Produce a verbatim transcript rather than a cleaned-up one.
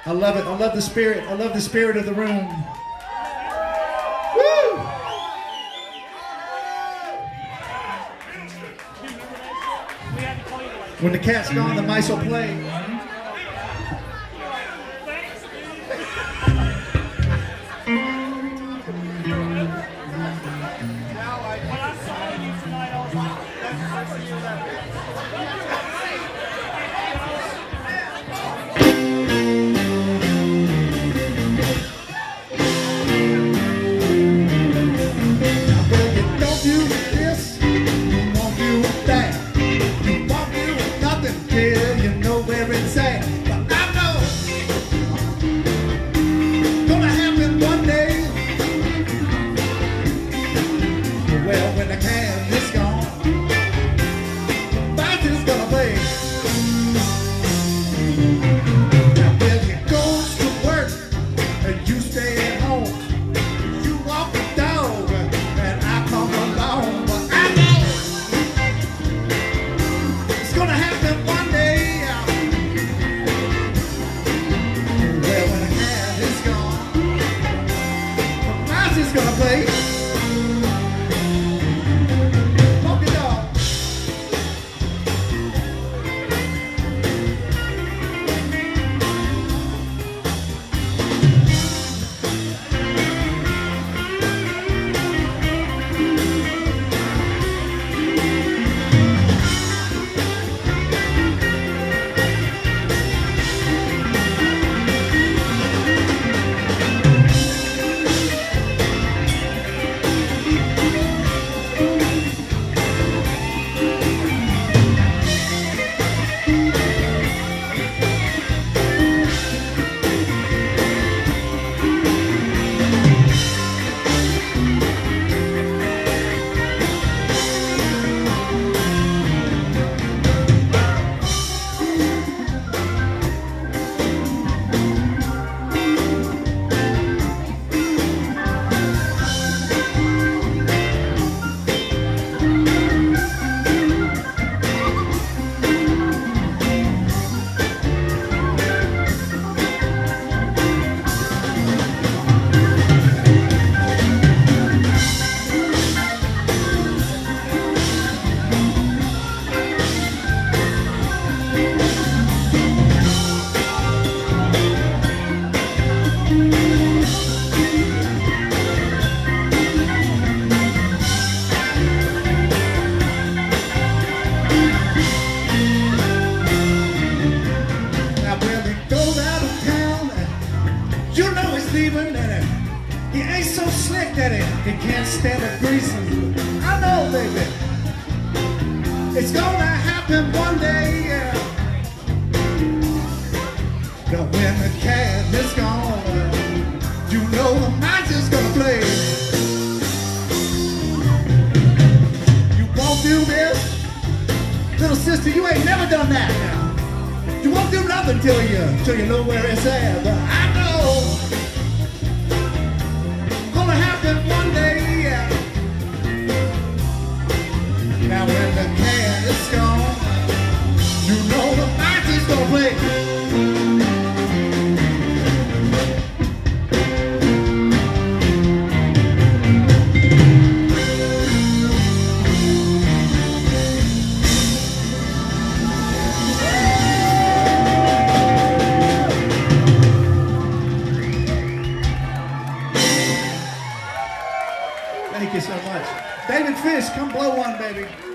I love it. I love the spirit. I love the spirit of the room. Woo! When the cat's gone, the mice will play. He ain't so slick that it, he can't stand the greasing. I know, baby, it's gonna happen one day, yeah. But when the cat is gone, you know the mice is gonna play. You won't do this, little sister, you ain't never done that now. You won't do nothing till you, till you know where it's at, but I know gonna happen one day, yeah. Now when the cat is gone, you know the mice is gonna play. Thank you so much. David Fish, come blow one, baby.